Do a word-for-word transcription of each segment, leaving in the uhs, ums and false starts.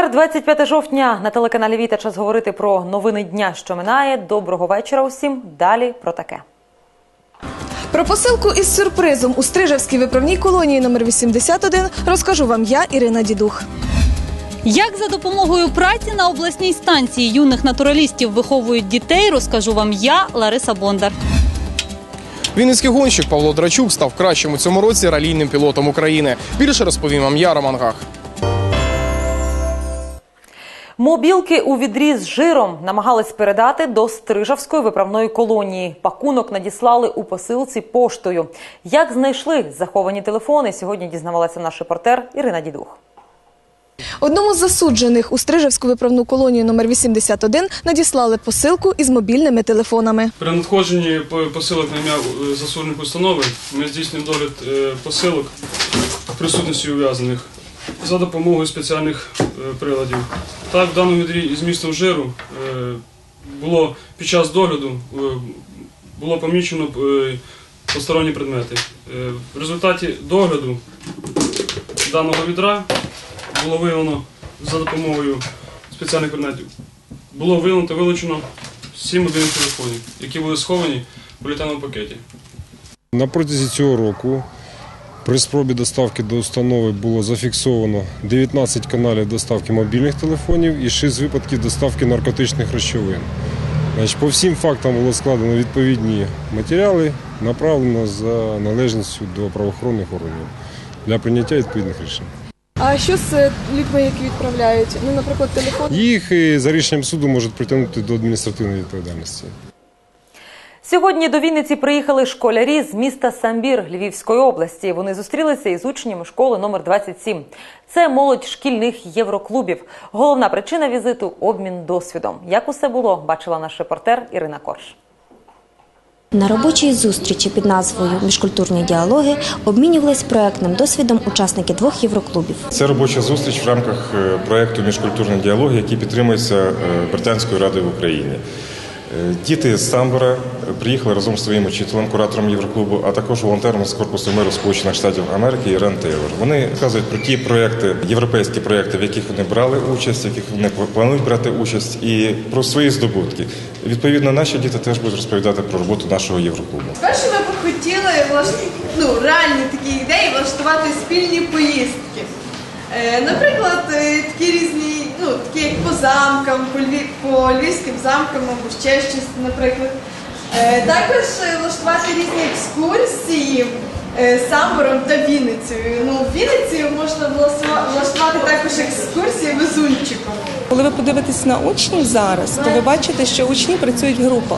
Четвер, двадцять п'яте жовтня, на телеканалі Віта час говорити про новини дня, що минає. Доброго вечора усім. Далі про таке. Про посилку із сюрпризом у Стрижевській виправній колонії номер вісімдесят один розкажу вам я, Ірина Дідух. Як за допомогою праці на обласній станції юних натуралістів виховують дітей, розкажу вам я, Лариса Бондар. Вінницький гонщик Павло Драчук став кращим у цьому році ралійним пілотом України. Більше розповім вам я, Роман Гах. Мобілки у відрі з жиром намагались передати до Стрижевської виправної колонії. Пакунок надіслали у посилці поштою. Як знайшли заховані телефони, сьогодні дізнавалася наш репортер Ірина Дідух. Одному з засуджених у Стрижевську виправну колонію номер вісімдесят один надіслали посилку із мобільними телефонами. При надходженні посилок на ім'я засуджених установи ми здійснюємо догляд посилок в присутності ув'язнених за допомогою спеціальних приладів. Так, в даному відрі із містом жиру було під час догляду було помічено посторонні предмети. В результаті догляду даного відра було виявлено за допомогою спеціальних предметів. Було виявлено та вилучено сім мобільних телефонів, які були сховані в поліетиленовому пакеті. На протязі цього року при спробі доставки до установи було зафіксовано дев'ятнадцять каналів доставки мобільних телефонів і шість випадків доставки наркотичних речовин. Значить, по всім фактам було складено відповідні матеріали, направлено за належністю до правоохоронних органів для прийняття відповідних рішень. А що з людьми, які відправляють? Ну, наприклад, телефон? Їх за рішенням суду можуть притягнути до адміністративної відповідальності. Сьогодні до Вінниці приїхали школярі з міста Самбір Львівської області. Вони зустрілися із учнями школи номер двадцять сім. Це молодь шкільних євроклубів. Головна причина візиту – обмін досвідом. Як усе було, бачила наш репортер Ірина Корж. На робочій зустрічі під назвою «Міжкультурні діалоги» обмінювались проєктним досвідом учасники двох євроклубів. Це робоча зустріч в рамках проєкту «Міжкультурні діалоги», який підтримується Британською радою в Україні. Діти з Самбора приїхали разом з своїм учителем, куратором Євроклубу, а також волонтером з Корпусу миру Сполучених Штатів Америки Ірен Тейлор. Вони розказують про ті проєкти, європейські проєкти, в яких вони брали участь, в яких вони планують брати участь, і про свої здобутки. Відповідно, наші діти теж будуть розповідати про роботу нашого Євроклубу. Перше, ми б хотіли ну, реальні такі ідеї влаштувати спільні поїздки. Наприклад, такі різні, ну, такі як по замкам, по, львів, по львівським замкам, або ще щось, наприклад. Також влаштувати різні екскурсії Самбором та Вінницею. Ну, в Вінниці можна влаштувати також екскурсії везунчиком. Коли ви подивитесь на учнів зараз, то ви бачите, що учні працюють в групах.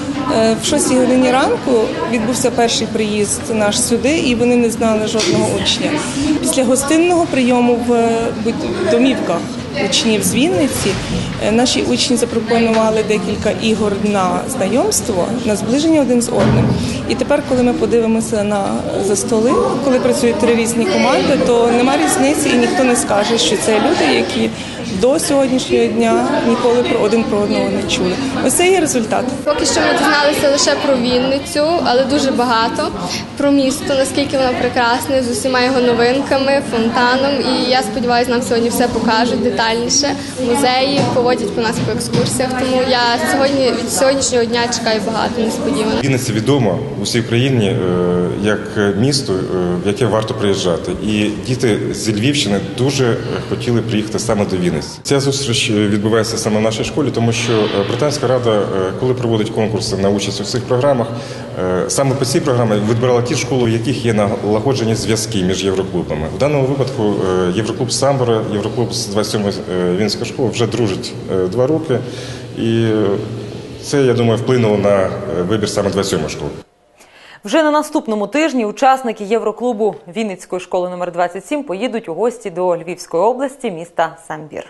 В шостій годині ранку відбувся перший приїзд наш сюди, і вони не знали жодного учня. Після гостинного прийому в домівках учнів з Вінниці наші учні запропонували декілька ігор на знайомство, на зближення один з одним. І тепер, коли ми подивимося на за столи, коли працюють три різні команди, то нема різниці і ніхто не скаже, що це люди, які до сьогоднішнього дня ніколи про один про одного не чули. Ось це є результат. Поки що ми дізналися лише про Вінницю, але дуже багато. Про місто, наскільки воно прекрасне, з усіма його новинками, фонтаном. І я сподіваюся, нам сьогодні все покажуть детальніше. Музеї поводять по нас по екскурсіях. Тому я сьогодні від сьогоднішнього дня чекаю багато несподівано. Вінниця відома в усій Україні як місто, в яке варто приїжджати. І діти з Львівщини дуже хотіли приїхати саме до Вінниці. Ця зустріч відбувається саме в нашій школі, тому що Британська рада, коли проводить конкурси на участь у цих програмах, саме по цій програмі відбирала ті школи, в яких є налагоджені зв'язки між євроклубами. В даному випадку Євроклуб Самбора, Євроклуб з двадцять сьомої Вінницької школи вже дружать два роки. І це, я думаю, вплинуло на вибір саме двадцять сьомої школи. Вже на наступному тижні учасники Євроклубу Вінницької школи номер двадцять сім поїдуть у гості до Львівської області, міста Самбір.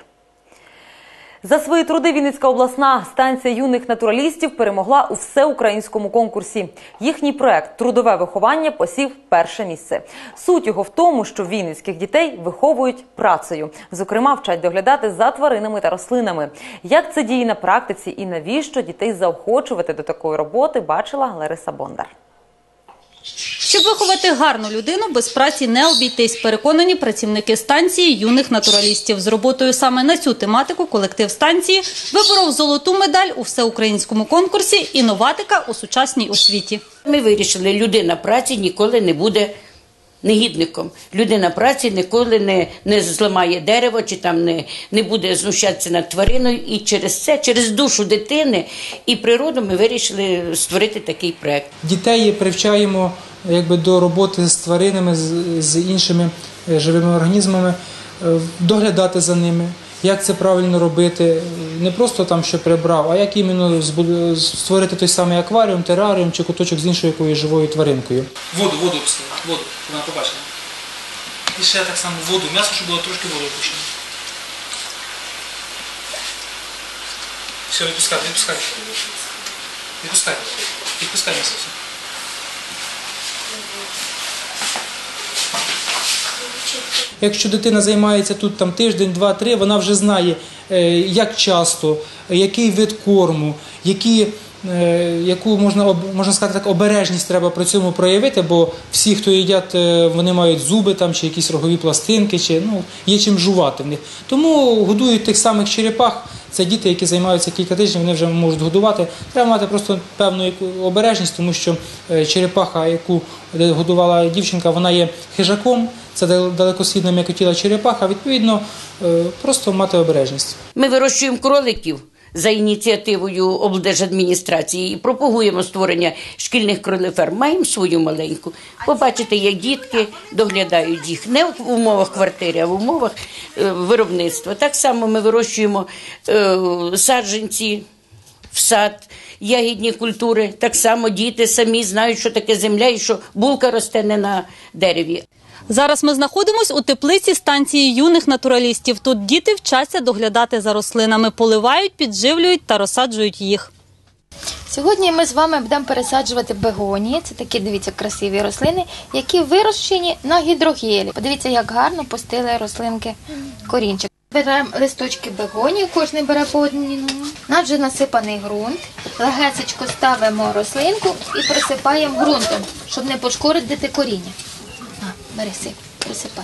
За свої труди Вінницька обласна станція юних натуралістів перемогла у всеукраїнському конкурсі. Їхній проект «Трудове виховання» посів перше місце. Суть його в тому, що вінницьких дітей виховують працею. Зокрема, вчать доглядати за тваринами та рослинами. Як це діє на практиці і навіщо дітей заохочувати до такої роботи, бачила Лариса Бондар. Щоб виховати гарну людину, без праці не обійтись, переконані працівники станції юних натуралістів. З роботою саме на цю тематику колектив станції виборов золоту медаль у всеукраїнському конкурсі «Інноватика у сучасній освіті». Ми вирішили, людина праці ніколи не буде негідником. Людина праці ніколи не, не зламає дерево чи там не, не буде знущатися над твариною. І через це, через душу дитини і природу ми вирішили створити такий проект. Дітей привчаємо якби, до роботи з тваринами, з, з іншими живими організмами, доглядати за ними. Як це правильно робити, не просто там, що прибрав, а як іменно створити той самий акваріум, тераріум чи куточок з іншою якоюсь живою тваринкою. Воду, воду пустили, воду, вона побачила. І ще так само воду, м'ясо, щоб було трошки воду пущено. Все, відпускай, відпускай. Відпускай, відпускай м'ясо все. Якщо дитина займається тут там тиждень, два, три, вона вже знає, як часто, який вид корму, які, яку можна, можна сказати так, обережність треба при цьому проявити, бо всі, хто їдять, вони мають зуби там, чи якісь рогові пластинки, чи ну, є чим жувати в них. Тому годують тих самих черепах. Це діти, які займаються кілька тижнів, вони вже можуть годувати. Треба мати просто певну обережність, тому що черепаха, яку годувала дівчинка, вона є хижаком, це далекосхідна м'якотіла черепаха, відповідно, просто мати обережність. Ми вирощуємо кроликів за ініціативою облдержадміністрації і пропагуємо створення шкільних кролиферм. Маємо свою маленьку. Побачите, як дітки доглядають їх не в умовах квартири, а в умовах е, виробництва. Так само ми вирощуємо е, саджанці в сад, ягідні культури. Так само діти самі знають, що таке земля і що булка росте не на дереві. Зараз ми знаходимося у теплиці станції юних натуралістів. Тут діти вчаться доглядати за рослинами, поливають, підживлюють та розсаджують їх. Сьогодні ми з вами будемо пересаджувати бегонії. Це такі, дивіться, красиві рослини, які вирощені на гідрогелі. Подивіться, як гарно пустили рослинки корінчик. Беремо листочки бегонії, кожен бере по одному. У нас вже насипаний ґрунт. Легесечко ставимо рослинку і присипаємо ґрунтом, щоб не пошкодити коріння. Бери, сип, присипай.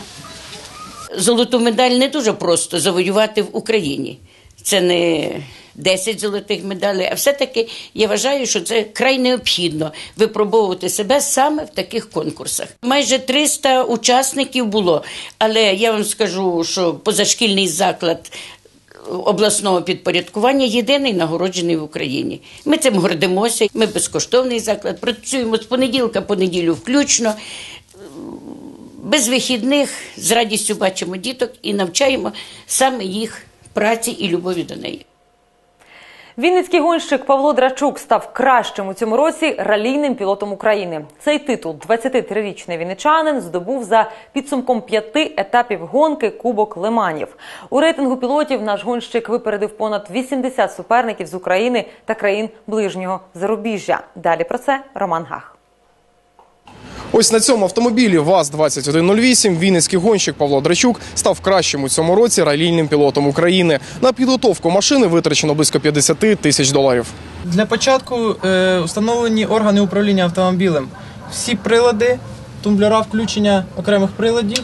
Золоту медаль не дуже просто завоювати в Україні. Це не десять золотих медалей, а все-таки я вважаю, що це край необхідно випробовувати себе саме в таких конкурсах. Майже триста учасників було, але я вам скажу, що позашкільний заклад обласного підпорядкування єдиний нагороджений в Україні. Ми цим гордимося, ми безкоштовний заклад, працюємо з понеділка по неділю включно, без вихідних, з радістю бачимо діток і навчаємо саме їх праці і любові до неї. Вінницький гонщик Павло Драчук став кращим у цьому році ралійним пілотом України. Цей титул двадцятитрирічний вінничанин здобув за підсумком п'яти етапів гонки Кубок Лиманів. У рейтингу пілотів наш гонщик випередив понад вісімдесят суперників з України та країн ближнього зарубіжжя. Далі про це Роман Гах. Ось на цьому автомобілі ВАЗ двадцять один нуль вісім вінницький гонщик Павло Драчук став кращим у цьому році ралійним пілотом України. На підготовку машини витрачено близько п'ятдесят тисяч доларів. Для початку е, встановлені органи управління автомобілем. Всі прилади, тумблера включення окремих приладів,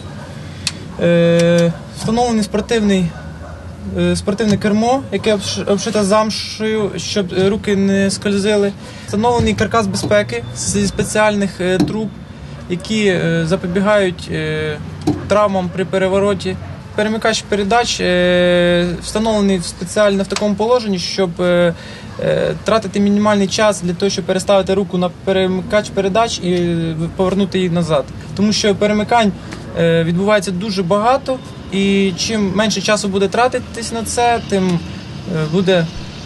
е, встановлений спортивний, е, спортивне кермо, яке обшите замшею, щоб руки не скользили. Встановлений каркас безпеки зі спеціальних е, труб, які е, запобігають е, травмам при перевороті. Перемикач передач е, встановлений спеціально в такому положенні, щоб е, е, тратити мінімальний час для того, щоб переставити руку на перемикач передач і повернути її назад. Тому що перемикань е, відбувається дуже багато, і чим менше часу буде тратитись на це, тим е, буде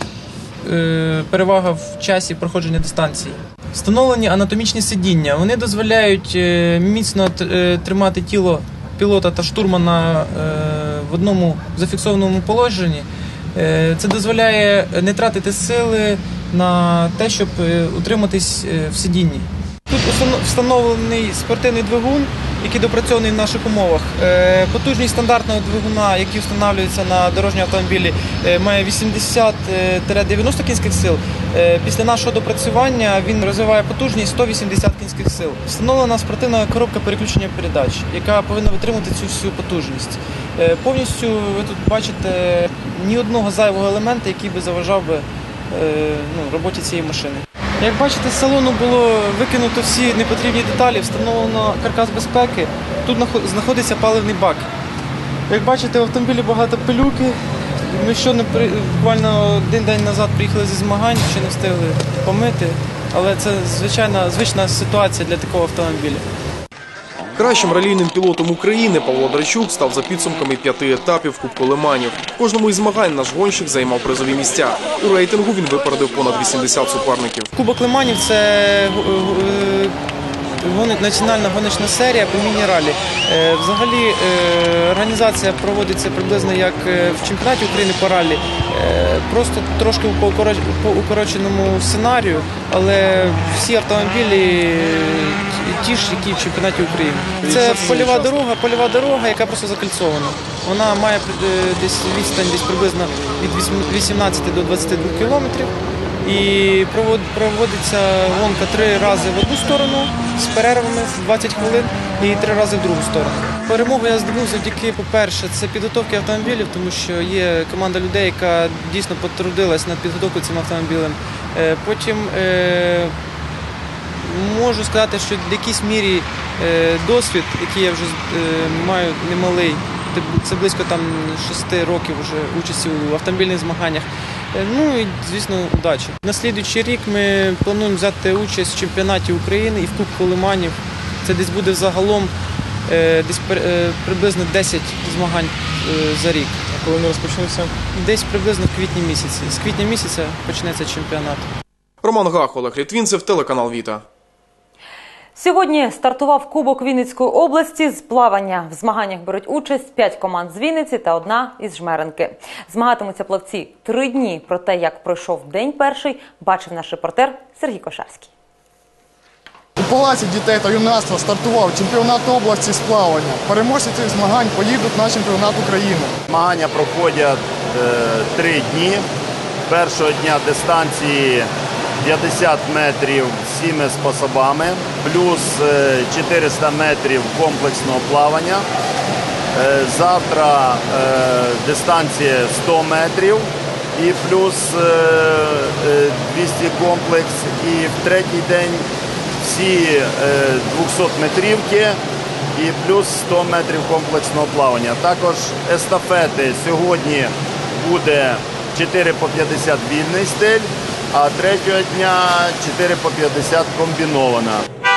е, перевага в часі проходження дистанції. Встановлені анатомічні сидіння. Вони дозволяють міцно тримати тіло пілота та штурмана в одному зафіксованому положенні. Це дозволяє не тратити сили на те, щоб утриматись в сидінні. Тут встановлений спортивний двигун, який допрацьований в наших умовах. Потужність стандартного двигуна, який встановлюється на дорожні автомобілі, має вісімдесят - дев'яносто кінських сил. Після нашого допрацювання він розвиває потужність сто вісімдесят кінських сил. Встановлена спортивна коробка переключення передач, яка повинна витримувати цю всю потужність. Повністю ви тут бачите ні одного зайвого елемента, який би заважав би ну, роботі цієї машини. Як бачите, з салону було викинуто всі непотрібні деталі, встановлено каркас безпеки. Тут знаходиться паливний бак. Як бачите, в автомобілі багато пилюки. Ми щойно, буквально один день назад приїхали зі змагань, ще не встигли помити, але це звичайна, звична ситуація для такого автомобіля. Кращим ралійним пілотом України Павло Драчук став за підсумками п'яти етапів Кубку Лиманів. В кожному із змагань наш гонщик займав призові місця. У рейтингу він випередив понад вісімдесят суперників. Кубок Лиманів – це національна гоночна серія по міні-ралі. Взагалі організація проводиться приблизно як в чемпіонаті України по ралі, просто трошки по укороченому сценарію, але всі автомобілі ті ж, які в чемпіонаті України. Це польова дорога, польова дорога, яка просто закольцована. Вона має десь відстань десь приблизно від вісімнадцяти до двадцяти двох кілометрів. І проводиться гонка три рази в одну сторону з перервами двадцять хвилин і три рази в другу сторону. Перемогу я здобув завдяки, по-перше, це підготовки автомобілів, тому що є команда людей, яка дійсно потрудилась над підготовкою цим автомобілем. Потім е, можу сказати, що в якійсь мірі е, досвід, який я вже е, маю немалий, це близько там шести років вже участі у автомобільних змаганнях. Ну і, звісно, удачі. На слідуючий рік ми плануємо взяти участь в чемпіонаті України і в Кубку Лиманів. Це десь буде загалом десь приблизно десять змагань за рік. А коли вони розпочнуться? Десь приблизно в квітні місяці. З квітня місяця почнеться чемпіонат. Роман Гах, Олег Літвінцев, телеканал Віта. Сьогодні стартував Кубок Вінницької області з плавання. В змаганнях беруть участь п'ять команд з Вінниці та одна із Жмеринки. Змагатимуться плавці три дні. Про те, як пройшов день перший, бачив наш репортер Сергій Кошарський. У Палаці дітей та юнацтва стартував чемпіонат області з плавання. Переможці цих змагань поїдуть на чемпіонат України. Змагання проходять е, три дні. Першого дня дистанції п'ятдесят метрів всіми способами, плюс чотириста метрів комплексного плавання. Завтра дистанція сто метрів і плюс двісті комплекс. І в третій день всі двохсотметрівки і плюс сто метрів комплексного плавання. Також естафети сьогодні буде чотири по п'ятдесят вільний стиль, а третього дня чотири по п'ятдесят комбінована.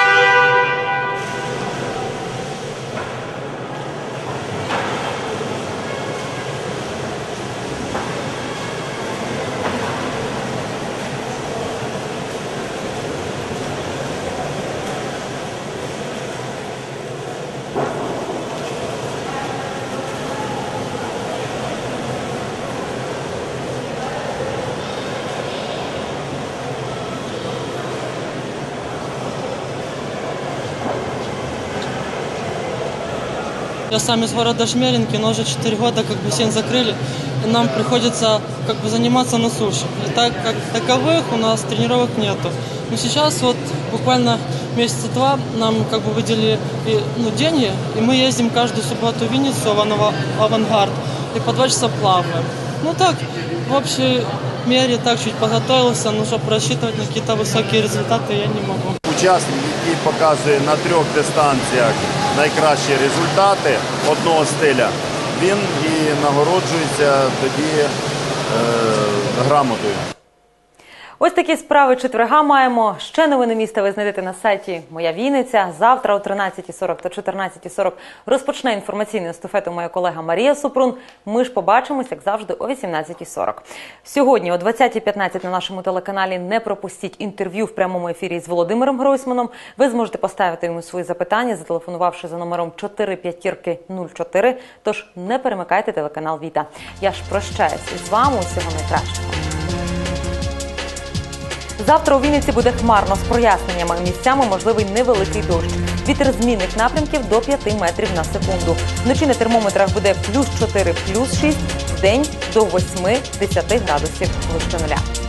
Я сам из города Жмеринки, но уже четыре года как бы бассейн закрыли, и нам приходится как бы заниматься на суше. И так как таковых у нас тренировок нету. Но сейчас вот буквально месяца два нам как бы выделили ну, деньги, и мы ездим каждую субботу в Винницу, в Авангард, и по два часа плаваем. Ну так, в общей мере так чуть подготовился, но чтобы рассчитывать на какие-то высокие результаты я не могу. Учасник, який показує на трьох дистанціях найкращі результати одного стиля, він і нагороджується тоді е, грамотою. Ось такі справи четверга маємо. Ще новини міста ви знайдете на сайті «Моя Вінниця». Завтра о тринадцятій сорок та чотирнадцятій сорок розпочне інформаційну естафету моя колега Марія Супрун. Ми ж побачимось, як завжди, о вісімнадцятій сорок. Сьогодні о двадцятій п'ятнадцять на нашому телеканалі не пропустіть інтерв'ю в прямому ефірі з Володимиром Гройсманом. Ви зможете поставити йому свої запитання, зателефонувавши за номером чотири п'ять нуль чотири. Тож не перемикайте телеканал Віта. Я ж прощаюсь із вами. Усього найкращого. Завтра у Вінниці буде хмарно з проясненнями. Місцями можливий невеликий дощ. Вітер змінних напрямків до п'яти метрів на секунду. Вночі на термометрах буде плюс чотири, плюс шість, вдень до восьми-десяти градусів вище нуля.